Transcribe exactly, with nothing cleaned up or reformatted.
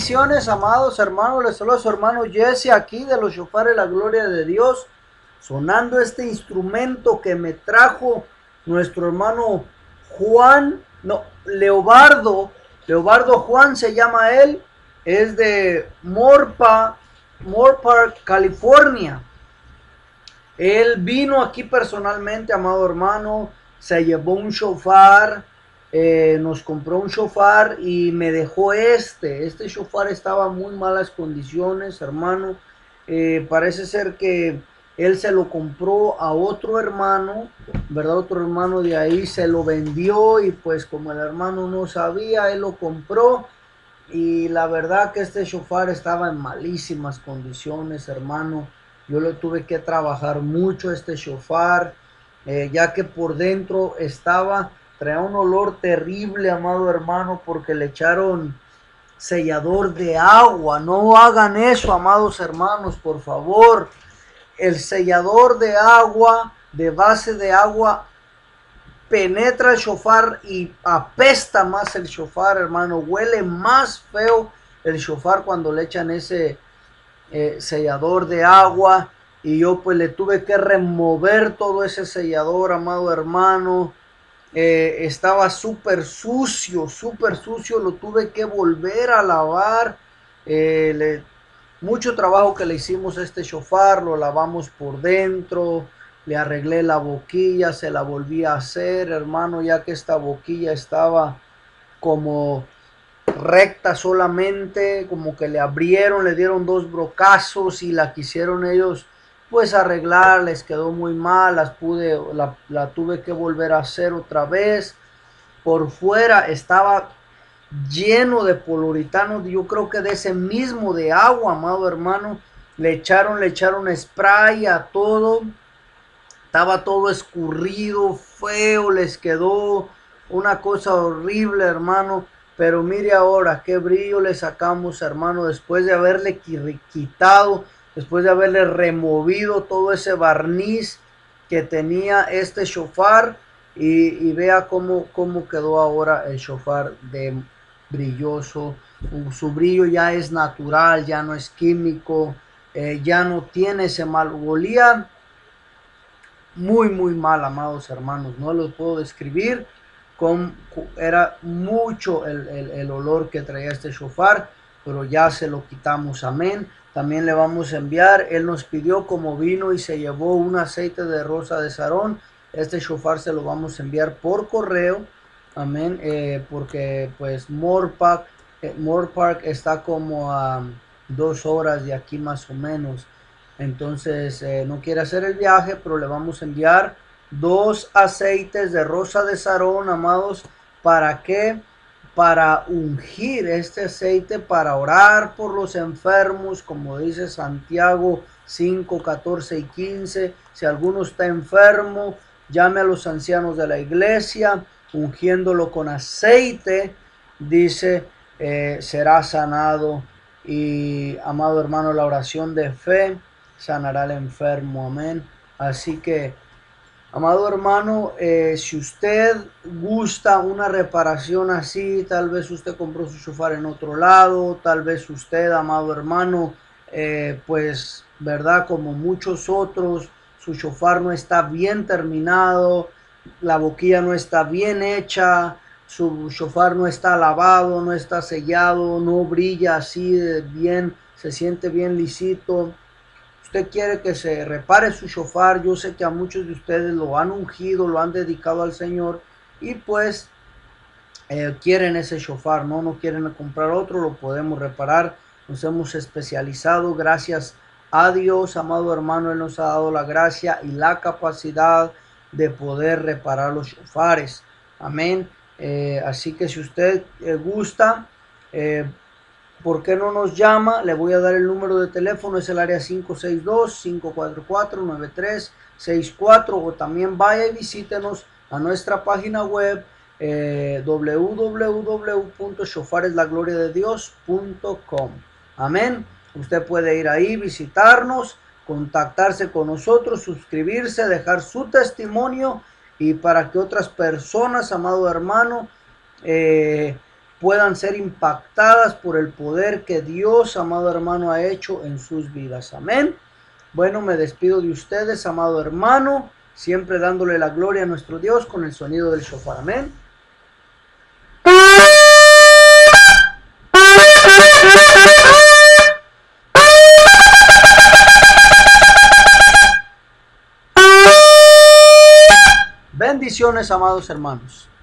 bendiciones, amados hermanos. Les saluda a su hermano Jesse aquí de los Shofares La Gloria de Dios, sonando este instrumento que me trajo nuestro hermano Juan, no, Leobardo, Leobardo Juan se llama él, es de Morpa, Moorpark, California. Él vino aquí personalmente, amado hermano, se llevó un shofar, eh, nos compró un shofar y me dejó este. Este shofar estaba en muy malas condiciones, hermano. Eh, parece ser que él se lo compró a otro hermano, ¿verdad? Otro hermano de ahí se lo vendió y pues como el hermano no sabía, él lo compró. Y la verdad que este shofar estaba en malísimas condiciones, hermano. Yo lo tuve que trabajar mucho este shofar, eh, ya que por dentro estaba, traía un olor terrible, amado hermano, porque le echaron sellador de agua. No hagan eso, amados hermanos, por favor. El sellador de agua, de base de agua, penetra el shofar y apesta más el shofar, hermano. Huele más feo el shofar cuando le echan ese eh, sellador de agua. Y yo pues le tuve que remover todo ese sellador, amado hermano. Eh, estaba súper sucio, súper sucio. Lo tuve que volver a lavar. Eh, le, mucho trabajo que le hicimos a este shofar. Lo lavamos por dentro. Le arreglé la boquilla, se la volví a hacer, hermano, ya que esta boquilla estaba como recta solamente, como que le abrieron, le dieron dos brocazos y la quisieron ellos pues arreglar, les quedó muy mal, las pude, la, la tuve que volver a hacer otra vez. Por fuera estaba lleno de poluritano, yo creo que de ese mismo de agua, amado hermano. Le echaron, le echaron spray a todo. Estaba todo escurrido, feo, les quedó una cosa horrible, hermano. Pero mire ahora qué brillo le sacamos, hermano, después de haberle quitado, después de haberle removido todo ese barniz que tenía este shofar. Y, y vea cómo, cómo quedó ahora el shofar de brilloso. Su brillo ya es natural, ya no es químico, eh, ya no tiene ese mal. Olía muy muy mal, amados hermanos, no lo puedo describir. Con, era mucho el, el, el olor que traía este shofar, pero ya se lo quitamos, amén. También le vamos a enviar, él nos pidió como vino y se llevó un aceite de rosa de Sarón. Este shofar se lo vamos a enviar por correo, amén, eh, porque pues Moorpark, eh, Moorpark está como a dos horas de aquí más o menos. Entonces eh, no quiere hacer el viaje, pero le vamos a enviar dos aceites de rosa de Sarón, amados. ¿Para qué? Para ungir este aceite, para orar por los enfermos, como dice Santiago cinco, catorce y quince. Si alguno está enfermo, llame a los ancianos de la iglesia, ungiéndolo con aceite, dice, eh, será sanado. Y amado hermano, la oración de fe sanará al enfermo, amén. Así que, amado hermano, eh, si usted gusta una reparación así, tal vez usted compró su shofar en otro lado, tal vez usted, amado hermano, eh, pues, verdad, como muchos otros, su shofar no está bien terminado, la boquilla no está bien hecha, su shofar no está lavado, no está sellado, no brilla así de bien, se siente bien lisito. Usted quiere que se repare su shofar. Yo sé que a muchos de ustedes lo han ungido, lo han dedicado al Señor y pues eh, quieren ese shofar, ¿no? No quieren comprar otro, lo podemos reparar. Nos hemos especializado, gracias a Dios, amado hermano, Él nos ha dado la gracia y la capacidad de poder reparar los shofares. Amén. Eh, así que si usted eh, gusta, eh, ¿por qué no nos llama? Le voy a dar el número de teléfono, es el área cinco seis dos, cinco cuatro cuatro, nueve tres seis cuatro, o también vaya y visítenos a nuestra página web eh, w w w punto shofares la gloria de dios punto com. Amén. Usted puede ir ahí, visitarnos, contactarse con nosotros, suscribirse, dejar su testimonio y para que otras personas, amado hermano, eh, puedan ser impactadas por el poder que Dios, amado hermano, ha hecho en sus vidas. Amén. Bueno, me despido de ustedes, amado hermano, siempre dándole la gloria a nuestro Dios con el sonido del shofar. Amén. Bendiciones, amados hermanos.